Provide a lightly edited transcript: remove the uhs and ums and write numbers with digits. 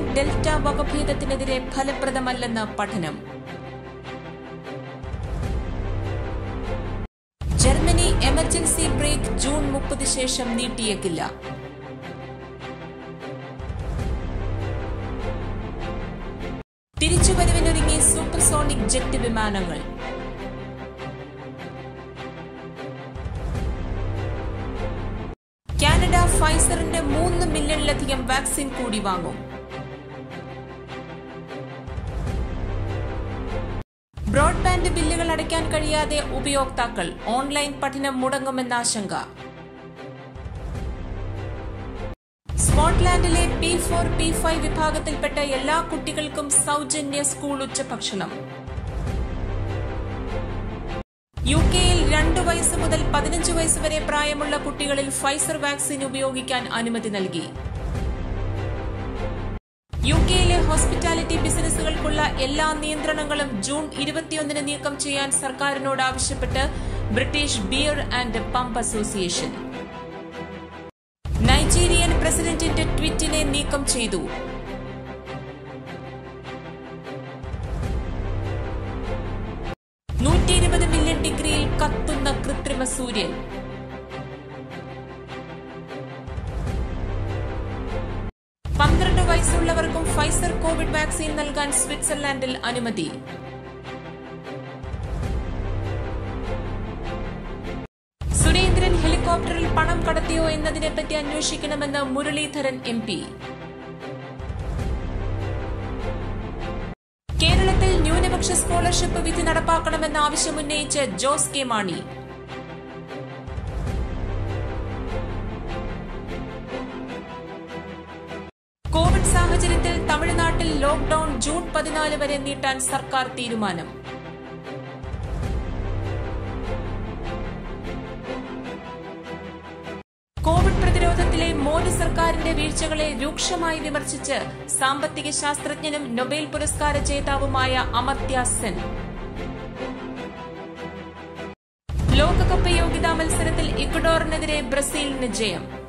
Delta വകഭേദത്തിനെതിരെ ഫലപ്രദമല്ലെന്ന് പഠനം. Germany emergency break June 30 ശേഷം നീട്ടിയേക്കില്ല. തിരിച്ചുവരവിനൊരുങ്ങി സൂപ്പർസോണിക് ജെറ്റ് വിമാനങ്ങൾ. കാനഡ ഫൈസറിന്റെ 3 മില്യണിലധികം വാക്സിൻ കൂടി വാങ്ങും. ബ്രോഡ്ബാൻഡ് ബില്ലുകൾ അടയ്ക്കാൻ കഴിയാതെ ഉപയോക്താക്കൾ. ഓൺലൈൻ പഠനം മുടങ്ങുമെന്ന ആശങ്ക. സ്കോട്ട്ലാൻഡിലെ P4, P5 വിഭാഗത്തിൽപ്പെട്ട എല്ലാ കുട്ടികൾക്കും സൗജന്യ സ്കൂൾ ഉച്ചഭക്ഷണം. UK-യിൽ 2 വയസ്സ് മുതൽ 15 വയസ്സ് വരെ പ്രായമുള്ള കുട്ടികളിൽ ഫൈസർ വാക്സിൻ ഉപയോഗിക്കാൻ അനുമതി നൽകി. UK-യിലെ ഹോസ്പിറ്റാലിറ്റി ബിസിനസ്സുകൾക്കുള്ള എല്ലാ നിയന്ത്രണങ്ങളും ജൂൺ 21 നീക്കം ചെയ്യാൻ സർക്കാരിനോട് ആവശ്യപ്പെട്ട് ബ്രിട്ടീഷ് ബിയർ ആൻഡ് പമ്പ് അസോസിയേഷൻ. നൈജീരിയൻ പ്രസിഡന്റിന്റെ ട്വീറ്റിനെ നീക്കം ചെയ്തു. $120 മില്യൺ ഡിഗ്രിയിൽ കത്തുന്ന കൃത്രിമ സൂര്യൻ. വയസ്സുള്ളവർക്കും ഫൈസർ കോവിഡ് വാക്സിൻ നൽകാൻ സ്വിറ്റ്സർലാൻഡിൽ അനുമതി. സുരേന്ദ്രൻ ഹെലികോപ്റ്ററിൽ പണം കടത്തിയോ എന്നതിനെപ്പറ്റി അന്വേഷിക്കണമെന്ന് മുരളീധരൻ MP. കേരളത്തിൽ ന്യൂനപക്ഷ സ്കോളർഷിപ്പ് വിധി നടപ്പാക്കണമെന്ന ആവശ്യമുന്നയിച്ച് ജോസ് കെ മാണി. കോവിഡ് സാഹചര്യത്തിൽ തമിഴ്നാട്ടിൽ ലോക്ഡൌൺ ജൂൺ 14 വരെ നീട്ടാൻ സർക്കാർ തീരുമാനം. കോവിഡ് പ്രതിരോധത്തിലെ മോദി സർക്കാരിന്റെ വീഴ്ചകളെ രൂക്ഷമായി വിമർശിച്ച് സാമ്പത്തിക ശാസ്ത്രജ്ഞനും നൊബേൽ പുരസ്കാര ജേതാവുമായ അമർത്യ സെൻ. ലോകകപ്പ് യോഗ്യതാ മത്സരത്തിൽ ഇക്വഡോറിനെതിരെ ബ്രസീലിന് ജയം.